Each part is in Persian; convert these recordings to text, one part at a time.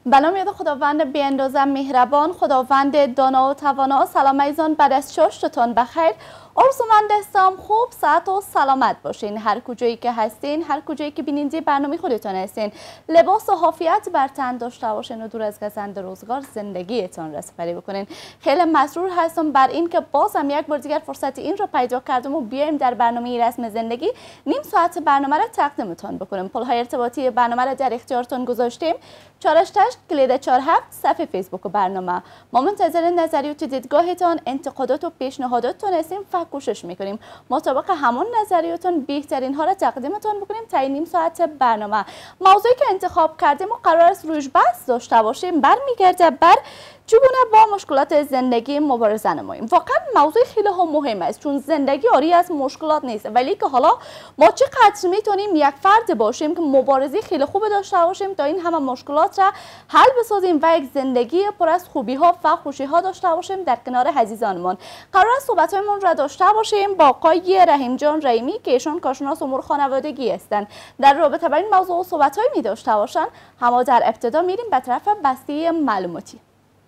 به نام یاد خداوند بی‌اندازه مهربان، خداوند دانا و توانا. سلام عزیزان، بعد از چاشتتان بخیر. آرزومند هستم خوب، صحت و سلامت باشین. هر کجایی که هستین، هر کجایی که بیننده برنامه خودتان هستین، لباس و عافیت بر تن داشته باشین و دور از گزند روزگار زندگیتان را سپری بکنین. خیلی مسرور هستم بر این که بازم یک بار دیگر فرصت این را پیدا کردم و بیایم در برنامه رسم زندگی نیم ساعت برنامه را تقدیمتان بکنیم. پل‌های ارتباطی برنامه را در اختیارتان گذاشتیم: 48 کلید 47 صفحه فیسبوک برنامه. ما منتظر نظریات دیدگاهتان، انتقادات و پیشنهاداتتان هستیم و کوشش میکنیم مطابق همون نظریاتون بهترین ها را تقدیمتان بکنیم تا نیم ساعت برنامه. موضوعی که انتخاب کردیم و قرار است روش بحث داشته باشیم برمیگرده بر چگونه با مشکلات زندگی مبارزه نماییم. واقعا موضوع خیلی مهم است، چون زندگی آری از مشکلات نیست، ولی که حالا ما چقدر میتونیم یک فرد باشیم که مبارزه خیلی خوب داشته باشیم تا این همه مشکلات را حل بسازیم و یک زندگی پر از خوبی ها و خوشی ها داشته باشیم در کنار عزیزانمان. قرار است صحبت هایمون را داشته باشیم با آقای رحیم جان رحیمی که ایشان کارشناس امور خانوادگی هستند. در رابطه با این موضوع صحبت هایی می داشته باشند. اما در ابتدا میریم به طرف بسته معلوماتی.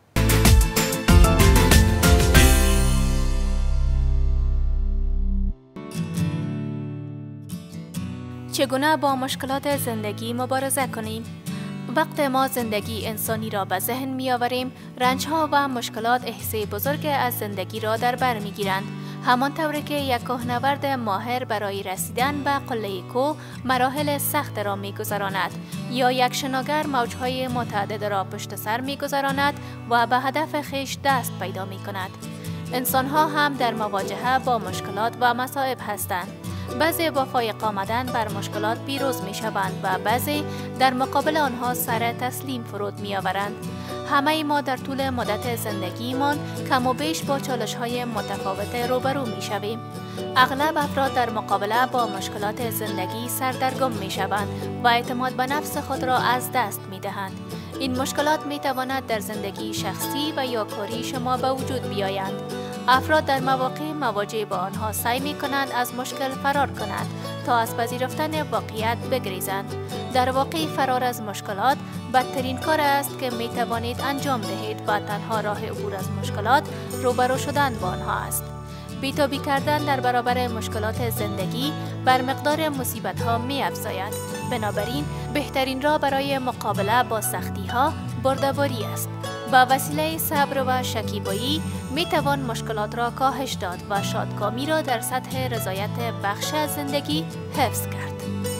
چگونه با مشکلات زندگی مبارزه کنیم؟ وقتی ما زندگی انسانی را به ذهن می آوریم، رنج‌ها و مشکلات حصه بزرگ از زندگی را در بر می گیرند. همان طوری که یک کوهنورد ماهر برای رسیدن به قله کوه مراحل سخت را می گذراند، یا یک شناگر موجهای متعدد را پشت سر می گذراند و به هدف خویش دست پیدا می کند. انسان‌ها هم در مواجهه با مشکلات و مصائب هستند. بعضی با فایق آمدن بر مشکلات پیروز می شوند و بعضی در مقابل آنها سر تسلیم فرود می آورند. همه ما در طول مدت زندگیمان کم و بیش با چالش های متفاوت روبرو می شویم. اغلب افراد در مقابله با مشکلات زندگی سردرگم می شوند و اعتماد به نفس خود را از دست می دهند. این مشکلات می تواند در زندگی شخصی و یا کاری شما به وجود بیایند. افراد در مواقع مواجه با آنها سعی می کنند از مشکل فرار کنند تا از پذیرفتن واقعیت بگریزند. در واقع فرار از مشکلات بدترین کار است که می توانید انجام دهید و تنها راه عبور از مشکلات روبرو شدن با آنها است. بی‌تابی کردن در برابر مشکلات زندگی بر مقدار مصیبت ها می افزاید. بنابراین بهترین راه برای مقابله با سختی ها بردباری است. با وسیله صبر و شکیبایی می توان مشکلات را کاهش داد و شادکامی را در سطح رضایت بخش از زندگی حفظ کرد.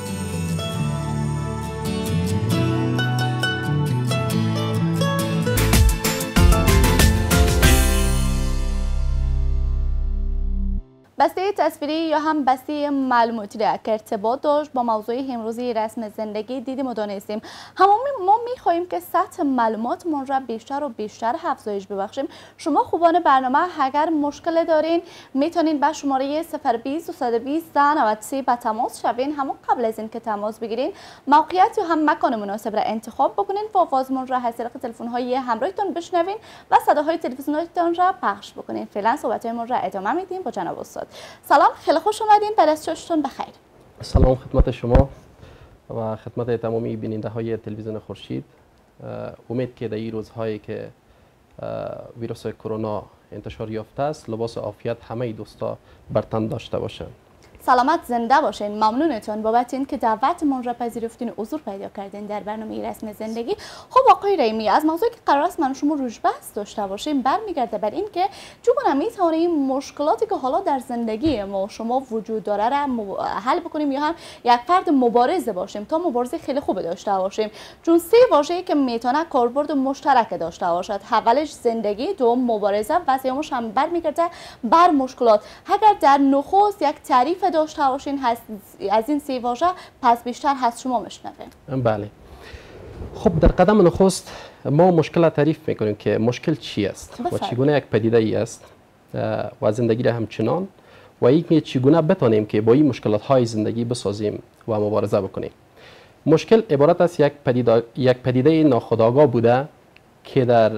بسته تصویری یا هم بسته معلوماتی را که ارتباط داشت با موضوع امروزی رسم زندگی دیدیم و دانستیم. ما می‌خواهیم که سطح معلوماتمون را بیشتر و بیشتر افزایش ببخشیم. شما خوبان برنامه اگر مشکل دارین میتونین با شماره 020 220 93 به تماس شوین. همون قبل از اینکه تماس بگیرین موقعیت یا هم مکان مناسب را انتخاب بکنین و آوازمون را از طریق تلفن‌های همراهتون بشنوین و صداهای تلویزیونتون را پخش بکنین. فعلا صحبتمون را ادامه میدیم با جناب استاد. سلام، خیلی خوش اومدین. بعد از چاشتون بخیر. سلام خدمت شما و خدمت تمامی بیننده های تلویزیون خورشید. امید که در این روزهایی که ویروس کرونا انتشار یافته است لباس عافیت همه دوستا بر تن داشته باشند. سلامت زنده باشین. ممنونتون بابت این که دعوتمون را پذیرفتین، حضور پیدا کردین در برنامه رسم زندگی. خب آقای رحیمی، از موضوعی که قرار است من شما روش بحث داشته باشیم برمیگرده بر این که چگونه میتونیم مشکلاتی که حالا در زندگی ما شما وجود داره را حل بکنیم یا هم یک فرد مبارز باشیم تا مبارزه خیلی خوب داشته باشیم. چون سه واژه‌ای که میتونه کاربرد مشترک داشته باشد: اولش زندگی، دوم مبارزه و سومش هم برمیگرده بر مشکلات. اگر در نخست یک تعریف داشته باشین از این سه واژه پس بیشتر هست شما مشنویم. بله. خب در قدم نخست ما مشکل تعریف میکنیم که مشکل چی است و چگونه یک پدیده ای است و زندگی را همچنان و اینکه چگونه بتانیم که با این مشکلات های زندگی بسازیم و مبارزه بکنیم. مشکل عبارت است یک پدیده ناخودآگاه بوده که در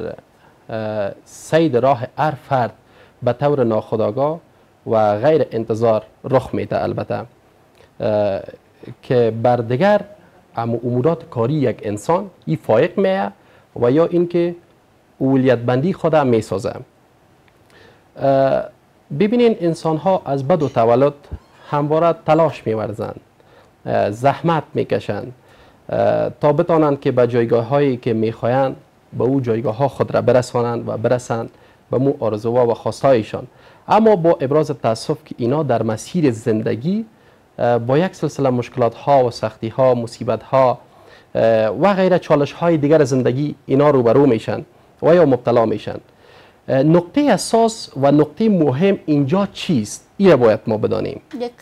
سید راه هر فرد به طور ناخودآگاه و غیر انتظار رخ میده، البته که بر دیگر امورات کاری یک انسان این فایق میه و یا اینکه اولیت بندی خود می سازه. ببینین انسان ها از بد و تولد همواره تلاش می ورزند، زحمت می کشند تا بتانند که به جایگاه هایی که می خواهند به او جایگاه ها خود را برسانند و برسند به مو آرزوها و خواستهایشان. اما با ابراز تاسف که اینا در مسیر زندگی با یک سلسله مشکلات ها و سختی ها، مصیبت ها و غیره چالش های دیگر زندگی اینا روبرو میشن و یا مبتلا میشن. نقطه اساس و نقطه مهم اینجا چیست؟ این باید ما بدانیم.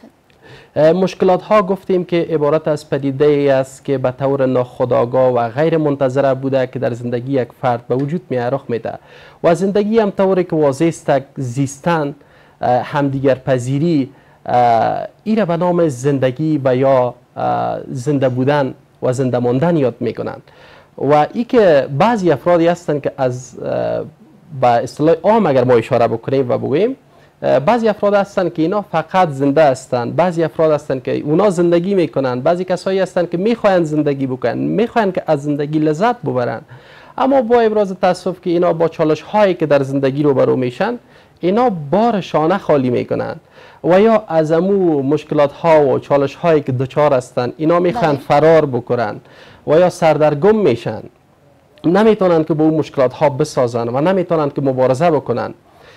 مشکلات ها گفتیم که عبارت از پدیده ای است که به طور ناخودآگاه و غیر منتظره بوده که در زندگی یک فرد به وجود رخ میده و زندگی هم طوری که واضح زیستن، همدیگر پذیری، این به نام زندگی و یا زنده بودن و زنده ماندن یاد میکنند. و ای که بعضی افرادی هستند که از به اصطلاح عام اگر ما اشاره بکنیم و بگوییم، بعضی افراد هستند که اینا فقط زنده هستند، بعضی افراد هستند که اونا زندگی میکنند، بعضی کسایی هستند که میخواهند زندگی بکنند، میخواهند که از زندگی لذت ببرند، اما با ابراز تاسف که اینا با چالش هایی که در زندگی روبرو میشن اینا بار شانه خالی میکنند و یا از امو مشکلات ها و چالش هایی که دچار هستند اینا میخواهند فرار بکنند و یا سردرگم میشن، نمیتونند که با اون مشکلات ها بسازند و نمیتونند که مبارزه بکنند.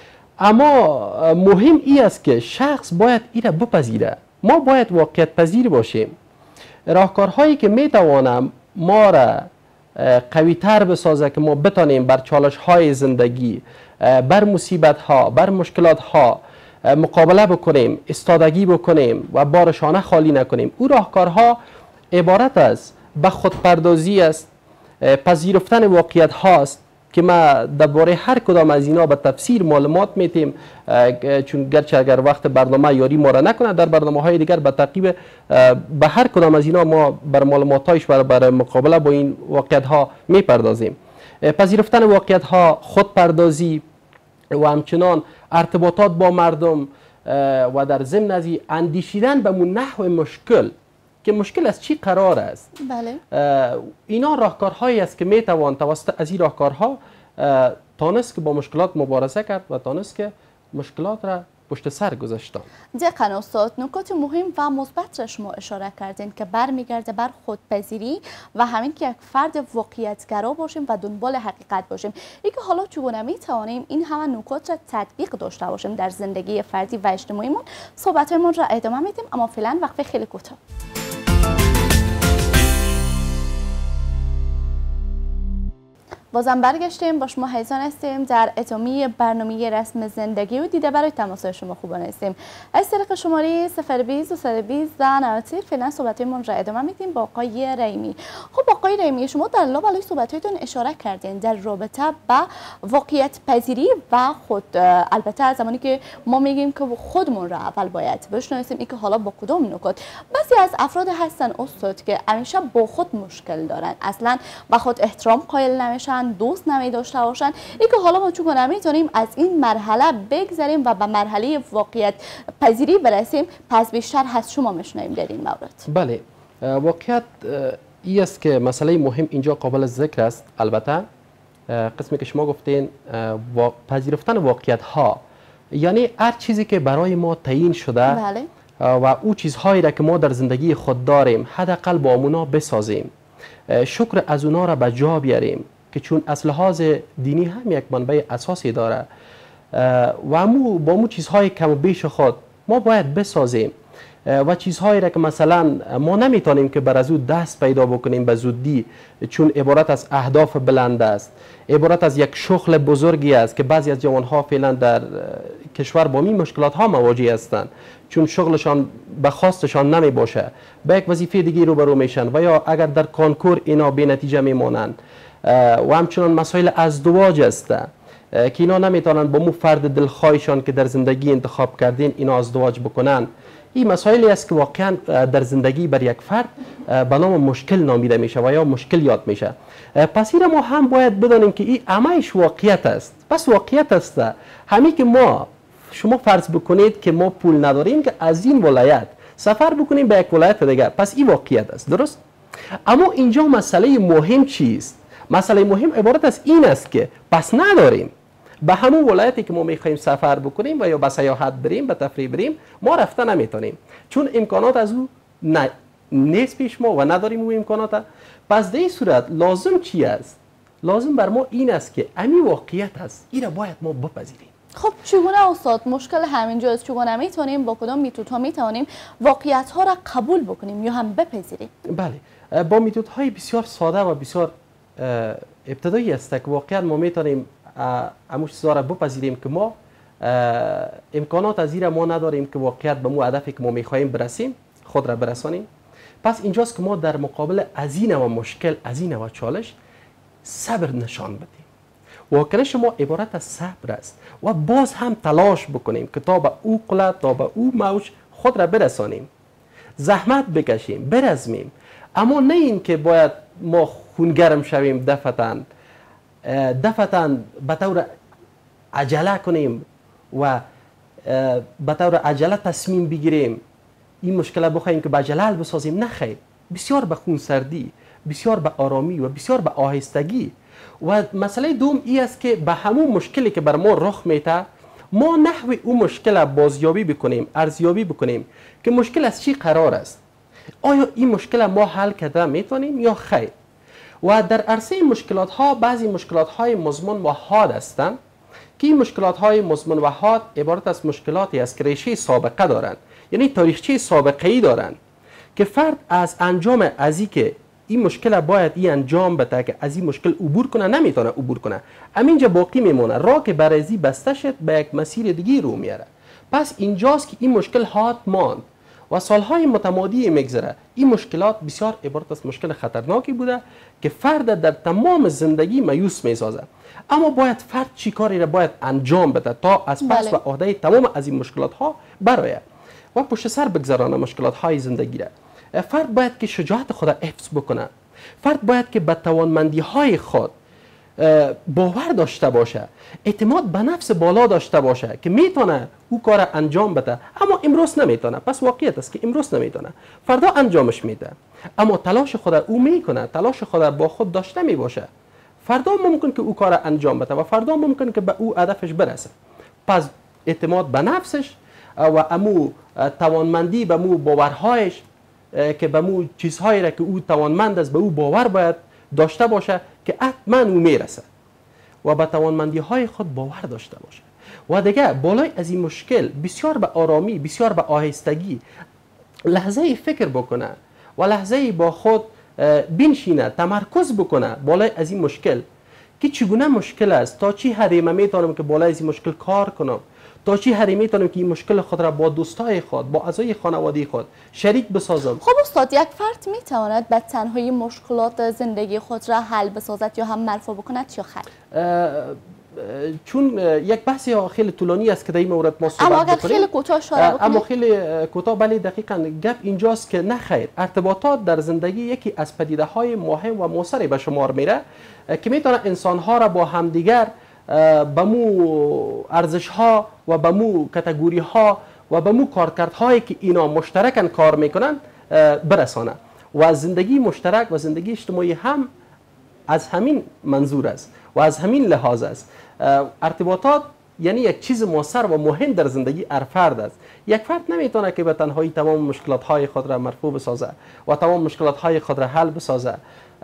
اما مهم این است که شخص باید این را بپذیره. ما باید واقعیت پذیر باشیم. راهکارهایی که میتوانم ما را قوی تر بسازه که ما بتانیم بر چالش های زندگی، بر مصیبت ها، بر مشکلات ها مقابله بکنیم، استادگی بکنیم و بارشانه خالی نکنیم. او راهکارها عبارت از به خودپردازی است، پذیرفتن واقعیت هاست که ما درباره هر کدام از اینا به تفصیل معلومات میتیم، چون گرچه اگر وقت برنامه یاری ما را نکنه در برنامه های دیگر به تعقیب به هر کدام از اینا ما بر معلوماتایش بر مقابله با این واقعیت ها میپردازیم. پذیرفتن واقعیت ها، خودپردازی و همچنان ارتباطات با مردم و در ضمن از اندیشیدن به نحو مشکل که مشکل از چی قرار است. بله. اینا راهکارهایی است که میتوان توسط از این راهکارها تانست که با مشکلات مبارزه کرد و تانست که مشکلات را پشت سر گذاشتن. دقیقاً استاد، نکات مهم و مثبت را شما اشاره کردین که برمیگرده بر خودپذیری و همین که یک فرد واقعیت‌گرا باشیم و دنبال حقیقت باشیم. اینکه حالا چگونه میتوانیم این همه نکات را تطبیق داشته باشیم در زندگی فردی و اجتماعیمون، صحبتمون را ادامه میدیم، اما فعلا وقفه خیلی کوتاه. بازم برگشتیم، با شما حیزان هستیم در اتمی برنامه رسم زندگی و دیده برای تماس شما خوبان هستیم. از طریق شماره 020 و 120 90 فعلا صحبتمون را ادامه میدیم با آقای رحیمی. خب آقای رحیمی، شما در لابلای صحبتاتون اشاره کردین در رابطه با واقعیت پذیری و خود، البته زمانی که ما میگیم که خودمون را اول باید بشناسیم، این که حالا با کدام نکات. بعضی از افراد هستن استاد که همیشه با خود مشکل دارن، اصلا با خود احترام قائل نمیشن، دوست نمی داشته باشن. این که حالا ما چگونه میتونیم از این مرحله بگذریم و به مرحله واقعیت پذیری برسیم؟ پس بیشتر از شما میشنویم در این مورد. بله، واقعیت این است که مسئله مهم اینجا قابل ذکر است. البته قسمی که شما گفتین پذیرفتن واقعیت ها، یعنی هر چیزی که برای ما تعیین شده. بله. و او چیزهایی را که ما در زندگی خود داریم حداقل با اونا بسازیم، شکر از اونا را به جا بیاریم که چون از لحاظ دینی هم یک منبع اساسی داره و با مو چیزهای کم و بیش خود ما باید بسازیم و چیزهایی را که مثلا ما نمیتونیم که بر از او دست پیدا بکنیم به زودی، چون عبارت از اهداف بلند است، عبارت از یک شغل بزرگی است که بعضی از جوانها فعلا در کشور با این مشکلات ها مواجه هستند، چون شغلشان به خواستشان نمی باشه، به یک وظیفه دیگه روبرو میشن و یا اگر در کنکور اینا بی نتیجه میمانند و همچنان مسائل ازدواج است که اینا نمیتونن با مو فرد دلخواهشان که در زندگی انتخاب کردین اینا ازدواج بکنن. این مسائلی است که واقعا در زندگی بر یک فرد به نام مشکل نامیده میشه و یا مشکل یاد میشه. پس این ما هم باید بدانیم که این همه‌اش واقعیت است. پس واقعیت است همین که شما فرض بکنید که ما پول نداریم که از این ولایت سفر بکنیم به یک ولایت دیگر، پس این واقعیت است، درست؟ اما اینجا مسئله مهم چیست؟ مسئله مهم عبارت از این است که پس نداریم به همون ولایتی که ما میخوایم سفر بکنیم و یا به سیاحت بریم، به تفریح بریم، ما رفته نمیتونیم چون امکانات از او نیست پیش ما و نداریم او امکانات. پس در این صورت لازم چی است؟ لازم بر ما این است که امی واقعیت است، این را باید ما بپذیریم. خب چگونه استاد مشکل همینجاست؟ چگونه میتونیم با کدام میتودها میتونیم واقعیت ها را قبول بکنیم یا هم بپذیریم؟ بله، با میتودهای بسیار ساده و بسیار ابتدایی است که واقعا ما میتونیم اموش چیزا را بپذیریم که ما امکانات از این ما نداریم که واقعیت به مو هدفی که ما میخواهیم برسیم خود را برسانیم. پس اینجاست که ما در مقابل از این و مشکل، از این و چالش صبر نشان بدیم. واکنش ما عبارت از صبر است و باز هم تلاش بکنیم که تا به او قله، تا به او موج خود را برسانیم، زحمت بکشیم، برزمیم. اما نه این که باید ما خونگرم شویم دفتن به طور عجله کنیم و به طور عجله تصمیم بگیریم این مشکل بخواهیم که به عجله حل بسازیم. نه خیر، بسیار به خونسردی، بسیار به آرامی و بسیار به آهستگی. و مسئله دوم این است که به همون مشکلی که بر ما رخ میده ما نحو اون مشکل بازیابی بکنیم، ارزیابی بکنیم که مشکل از چی قرار است، آیا این مشکل ما حل کرده میتونیم یا خیر. و در عرصه مشکلات ها بعضی مشکلات های مزمن و حاد هستند که این مشکلات های مزمن و حاد عبارت از مشکلاتی است که ریشه سابقه دارند، یعنی تاریخچه سابقه‌ای دارند که فرد از انجام ازی که این مشکل باید این انجام بده که از این مشکل عبور کنه نمیتونه عبور کنه، همینجا باقی میمونه، راه که برازی بسته شد به یک مسیر دیگه رو میاره. پس اینجاست که این مشکل حاد ماند و سالهای متمادی میگذره. این مشکلات بسیار عبارت از مشکل خطرناکی بوده که فرد در تمام زندگی مایوس میسازه. اما باید فرد چی کاری را باید انجام بده تا از پس و عهده تمام از این مشکلات ها برآید و پشت سر بگذرانه مشکلات های زندگی را. فرد باید که شجاعت خود را حفظ بکنه، فرد باید که به توانمندی های خود باور داشته باشه، اعتماد به نفس بالا داشته باشه که میتونه او کار انجام بده. اما امروز نمیتونه، پس واقعیت است که امروز نمیتونه، فردا انجامش میده. اما تلاش خود او میکنه، تلاش خود با خود داشته میباشه، فردا ممکن که او کار انجام بده و فردا ممکن که به او هدفش برسه. پس اعتماد به نفسش و امو توانمندی به مو باورهایش که به مو چیزهایی را که او توانمند است به او باور باید داشته باشه که حتما او میرسه و به توانمندی های خود باور داشته باشه. و دیگه بالای از این مشکل بسیار به آرامی، بسیار به آهستگی لحظه فکر بکنه و لحظه با خود بنشینه، تمرکز بکنه بالای از این مشکل که چگونه مشکل است، تا چی حدی من میتونم که بالای از این مشکل کار کنم، تا چی حدی میتونم که این مشکل خود را با دوستای خود، با اعضای خانواده خود شریک بسازم. خب استاد، یک فرد میتواند به تنهایی مشکلات زندگی خود را حل بسازد یا هم مرفوع بکند یا خیر؟ چون یک بحثی خیلی طولانی است که در این مورد ما صحبت اما بکنیم. اگر خیلی کوتاه اشاره بکنیم. اما خیلی کوتاه، بله دقیقاً گپ اینجاست که نه خیر، ارتباطات در زندگی یکی از پدیده های مهم و موثری به شمار میره که میتونه انسان ها را با همدیگر به مو ارزش ها و به مو کاتگوری ها و به مو کارکردهایی که اینا مشترکاً کار میکنن برسانه. و زندگی مشترک و زندگی اجتماعی هم از همین منظور است و از همین لحاظ است. ارتباطات یعنی یک چیز مؤثر و مهم در زندگی هر فرد است. یک فرد نمیتونه که به تنهایی تمام مشکلات های خود را مرفوع بسازه و تمام مشکلات های خود را حل بسازه،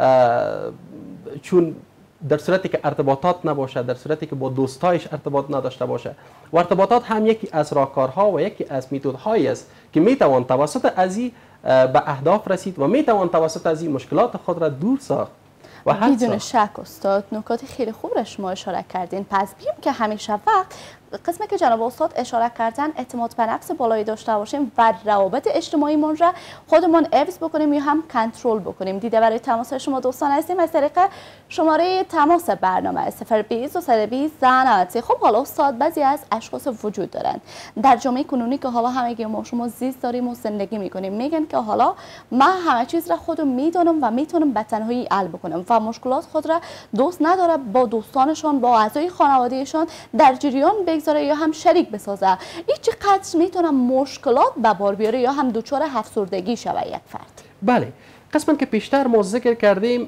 چون در صورتی که ارتباطات نباشه، در صورتی که با دوستایش ارتباط نداشته باشه. و ارتباطات هم یکی از راهکارها و یکی از میتودهایی است که میتوان توسط ازی به اهداف رسید و میتوان توسط ازی مشکلات خود را دور ساخت. و بدون شک استاد نکات خیلی خوب را شما اشاره کردین. پس بیم که همیشه وقت قسمی که جناب استاد اشاره کردن اعتماد به نفس بالایی داشته باشیم و روابط اجتماعیمون را خودمون حفظ بکنیم یا هم کنترل بکنیم. دیده برای تماس شما دوستان هستیم از طریق شماره تماس برنامه 020 220 90. خب حالا استاد بعضی از اشخاص وجود دارند در جامعه کنونی که حالا همگی ما شما زیست داریم و زندگی میکنیم، میگن که حالا من همه چیز را خودم میدونم و میتونم به تنهایی حل بکنم و مشکلات خود را دوست نداره با دوستانشان، با اعضای خانوادهشان در جریان بگذاره یا هم شریک بسازه. این چقدر میتونه مشکلات به بار بیاره یا هم دچار افسردگی شوه یک فرد؟ بله، قسماً که پیشتر ما ذکر کردیم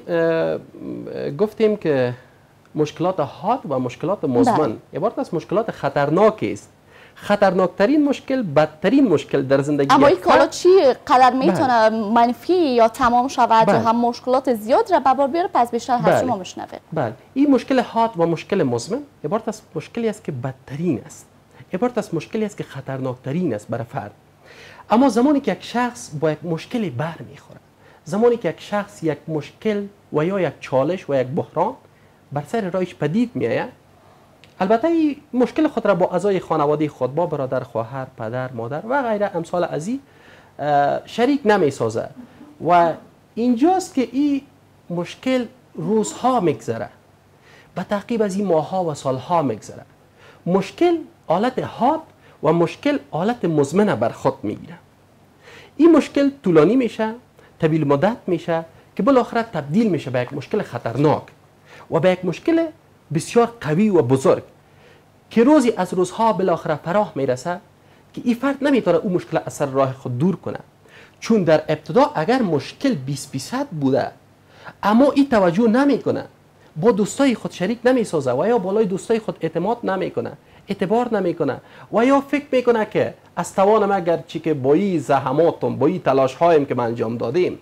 گفتیم که مشکلات حاد و مشکلات مزمن عبارت از مشکلات خطرناک است. خطرناکترین مشکل بدترین مشکل در زندگی اما این کالا چی قدر میتونه منفی یا تمام شود یا هم مشکلات زیاد را به بار بیاره، پس بیشتر از شما میشنویم. بله، این مشکل حاد و مشکل مزمن عبارت از مشکلی است که بدترین است، عبارت از مشکلی است که خطرناکترین است برای فرد. اما زمانی که یک شخص با یک مشکلی بر میخوره، زمانی که یک شخص یک مشکل و یا یک چالش و یک بحران بر سر راهش پدید میآید، البته این مشکل خود را با اعضای خانواده خود، با برادر، خواهر، پدر، مادر و غیره امثال از این شریک نمی سازه و اینجاست که این مشکل روزها میگذره، به تعقیب از این ماهها و سالها میگذره. مشکل حالت حاد و مشکل حالت مزمن بر خود میگیره. این مشکل طولانی میشه، طویل مدت میشه که بالاخره تبدیل میشه به یک مشکل خطرناک و به یک مشکل بسیار قوی و بزرگ که روزی از روزها بالاخره فراه میرسه که این فرد نمیتونه اون مشکل از سر راه خود دور کنه، چون در ابتدا اگر مشکل 20% بوده اما این توجه نمیکنه، با دوستای خود شریک نمیسازه و یا بالای دوستای خود اعتماد نمیکنه، اعتبار نمیکنه و یا فکر میکنه که از توانم اگر چی که با این زحماتم، با این تلاش هایم که من انجام دادیم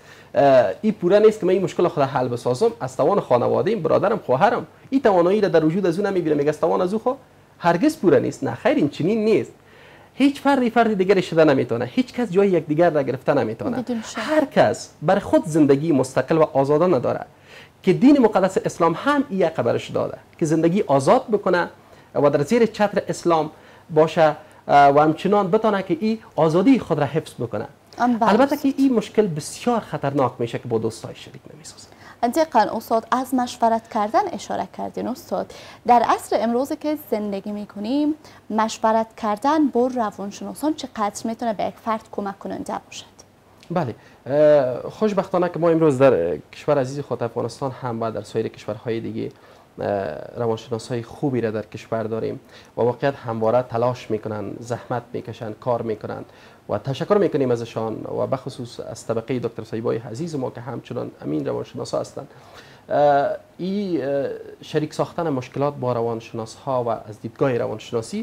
این پوره نیست که من این مشکل خود حل بسازم، از توان خانواده‌ام، برادرم، خواهرم این توانایی را در وجود از اون نمیبینه، میگه از توان از او خو هرگز پوره نیست. نه خیر، این چنین نیست. هیچ فرد دیگری شده نمیتونه، هیچ کس جای یک دیگر را گرفته نمیتونه. هر کس بر خود زندگی مستقل و آزادانه داره که دین مقدس اسلام هم این یک خبرش داده که زندگی آزاد بکنه و در زیر چتر اسلام باشه و همچنان بتونه که این آزادی خود را حفظ بکنه. البته که این مشکل بسیار خطرناک میشه که با دوستای شریک نمیسازه. دقیقاً استاد، از مشورت کردن اشاره کردین. استاد، در عصر امروزی که زندگی میکنیم مشورت کردن با روانشناسان چقدر میتونه به یک فرد کمک کننده باشد؟ بله، خوشبختانه که ما امروز در کشور عزیز خود افغانستان هم و در سایر کشورهای دیگه روانشناسای خوبی را در کشور داریم و واقعا همواره تلاش میکنن، زحمت میکشن، کار میکنن و تشکر میکنیم ازشان و بخصوص از طبقه دکتر صاحبای عزیز ما که همچنان امین روانشناسا هستند. این شریک ساختن مشکلات با روانشناس ها و از دیدگاه روانشناسی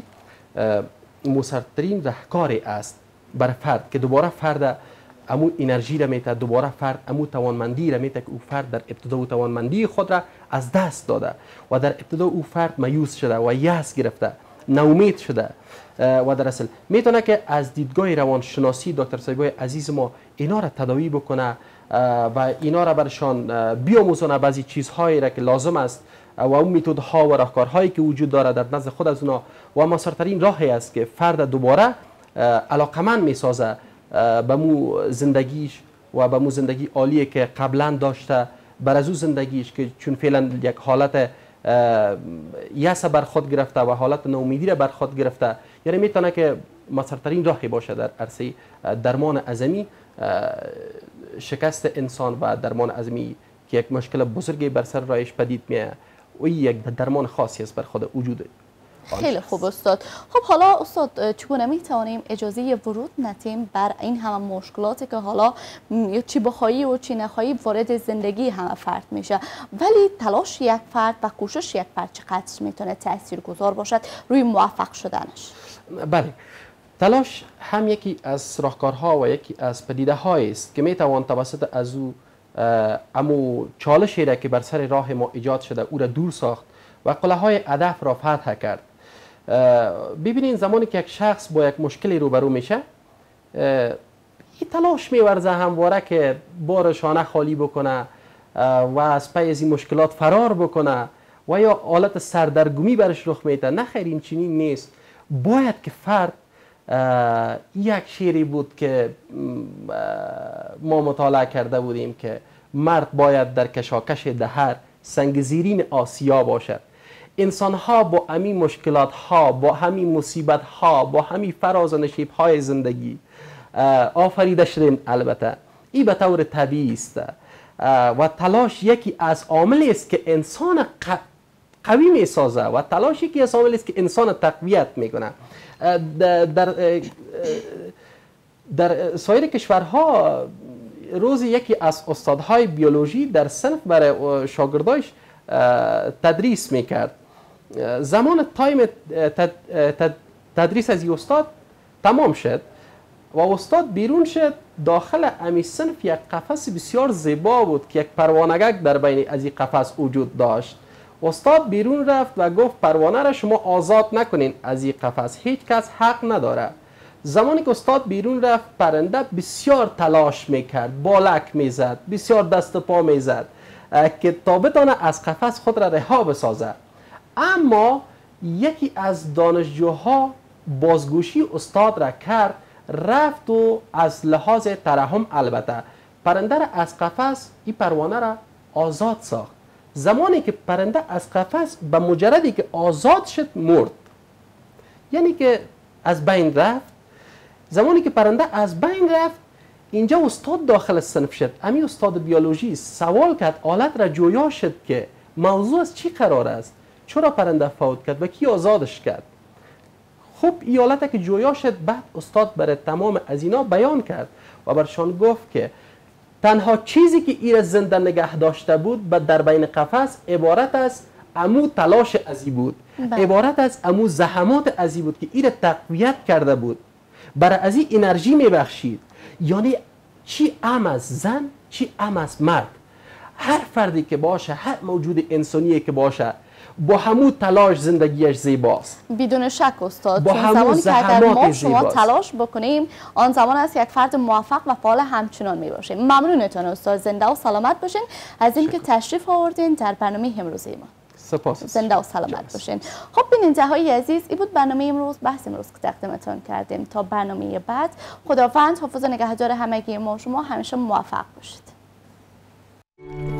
مؤثرترین راهکاری است برای فرد که دوباره فرد امو انرژی را میته، دوباره فرد امو توانمندی را میته که او فرد در ابتدا او توانمندی خود را از دست داده و در ابتدا او فرد مایوس شده و یأس گرفته، ناامید شده و در اصل میتونه که از دیدگاه روانشناسی دکتر صاحبای عزیز ما اینا را تداوی بکنه و اینا را برشان بیاموزونه بعضی چیزهایی را که لازم است و اون متدها و راهکارهایی که وجود داره در نزد خود از اونا و مؤثرترین راهی است که فرد دوباره علاقمند میسازه به مو زندگیش و به مو زندگی عالیه که قبلا داشته، بر از او زندگیش که چون فعلا یک حالت یأس بر خود گرفته و حالت ناامیدی را بر خود گرفته، یعنی میتونه که مؤثرترین راهی باشه در عرصه درمان عظمی شکست انسان و درمان عظمی که یک مشکل بزرگی بر سر راهش پدید میاد و یک درمان خاصی است بر خود وجود. خیلی خوب استاد. خب حالا استاد چگونه می توانیم اجازه ورود ندیم بر این همه مشکلاتی که حالا چی بخواهی و چی نخواهی وارد زندگی همه فرد میشه، ولی تلاش یک فرد و کوشش یک فرد چقدر میتونه تاثیرگذار باشد روی موفق شدنش؟ بله، تلاش هم یکی از راهکارها و یکی از پدیده هایی است که میتوان توسط از او امو چالشی را که بر سر راه ما ایجاد شده او را دور ساخت و قله های هدف را فتح کرد. ببینین زمانی که یک شخص با یک مشکلی روبرو میشه این تلاش میورزه همواره که بارشانه خالی بکنه و از پی از این مشکلات فرار بکنه و یا حالت سردرگمی برش رخ میده. نه خیر، این چنین نیست. باید که فرد یک شعری بود که ما مطالعه کرده بودیم که مرد باید در کشاکش دهر سنگزیرین آسیا باشد. انسان ها با همین مشکلات ها، با همین مصیبت ها، با همین فراز و نشیب های زندگی آفریده شدن. البته این به طور طبیعی است و تلاش یکی از عاملی است که انسان قوی می سازه و تلاش یکی از عاملی است که انسان تقویت میکنه. در سایر کشورها روزی یکی از استادهای بیولوژی در صنف برای شاگردایش تدریس میکرد. زمان تایم تدریس از این استاد تمام شد و استاد بیرون شد. داخل امی صنف یک قفس بسیار زیبا بود که یک پروانگک در بین از این قفس وجود داشت. استاد بیرون رفت و گفت پروانه را شما آزاد نکنین از این قفس، هیچ کس حق نداره. زمانی که استاد بیرون رفت پرنده بسیار تلاش میکرد، بالک میزد، بسیار دست پا میزد که تا بتانه از قفس خود را رها بسازه. اما یکی از دانشجوها بازگوشی استاد را کرد، رفت و از لحاظ ترحم البته پرنده را از قفس این پروانه را آزاد ساخت. زمانی که پرنده از قفس به مجردی که آزاد شد مرد، یعنی که از بین رفت. زمانی که پرنده از بین رفت اینجا استاد داخل صنف شد. امی استاد بیولوژی سوال کرد، آلت را جویا شد که موضوع از چی قرار است، چرا پرنده فوت کرد و کی آزادش کرد. خب این حالت که جویا شد، بعد استاد برای تمام از اینا بیان کرد و برشان گفت که تنها چیزی که این زنده نگه داشته بود در بین قفس عبارت از امو تلاش ازی بود، عبارت از امو زحمات ازی بود که این تقویت کرده بود، برای ازی انرژی میبخشید. یعنی چی ام از زن، چی ام از مرد، هر فردی که باشه، هر موجود انسانی که باشه، با همون تلاش زندگیش زیباست. بدون شک استاد، چون زمانی که اگر ما شما تلاش بکنیم آن زمان است یک فرد موفق و فعال همچنان می باشیم. ممنونتون استاد، زنده و سلامت باشین از اینکه تشریف آوردین در برنامه امروزی ما. سپاس. زنده و سلامت باشین. خب بیننده‌های عزیز، این بود برنامه امروز، بحث امروز که تقدیمتون کردیم. تا برنامه بعد، خداوند حافظ و نگهدار همگی ما، شما همیشه موفق باشید.